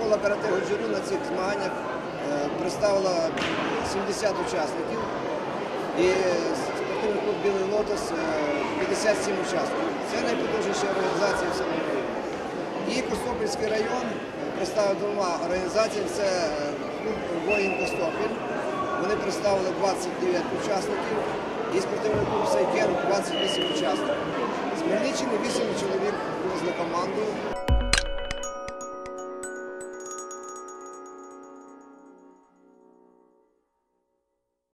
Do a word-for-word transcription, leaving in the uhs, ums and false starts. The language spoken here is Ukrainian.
Школа карате Годжурю на цих змаганнях представила сімдесят учасників і спортивний клуб «Білий лотос» п'ятдесят сім учасників. Це найпотужніша організація в самому районі. І Костопільський район представив двома організаціями, це клуб «Воїн Костопіль». Вони представили двадцять дев'ять учасників і спортивний клуб «Сайкен» двадцять вісім учасників. З Хмельниччини вісім чоловік привезли команду.